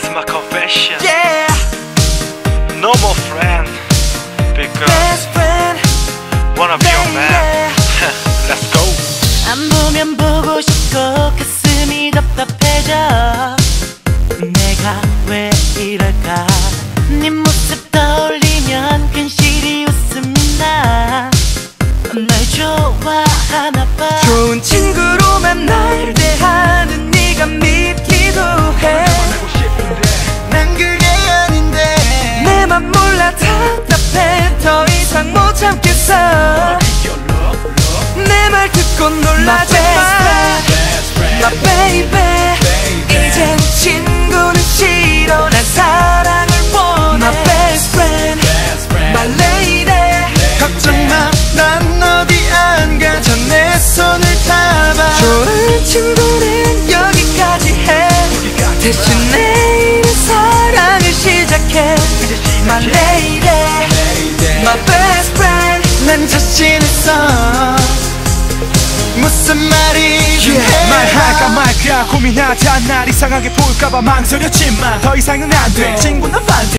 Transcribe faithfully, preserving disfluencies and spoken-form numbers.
my confession. Yeah. No more friend, because Best friend. wanna be your man. Let's go. 안 보면 보고 싶고 가슴이 답답해져. 내가 왜 이럴까. 네 모습 떠올리면 괜시리 웃음이 나. 날 좋아하나봐. 좋은 친구로만 날 대하는 네가 믿기도 해. 난 그게 아닌데 내 맘 몰라 답답해. 더 이상 못 참겠어. 내 말 듣고 놀라지 마. My baby, 이젠 친구는 싫어. 난 사랑을 원해. My best friend, my lady. 걱정 마, 난 어디 안 가. 저 내 손을 잡아. 좋은 친구는 여기까지 해. 대신 내일은 사랑을 시작해. My lady, my best friend. 난 자신 있어. 무슨 말이든 yeah. 해. 말할까 말까 고민하다 날 이상하게 볼까봐 망설였지만 더 이상은 안 돼. 친구는 반대.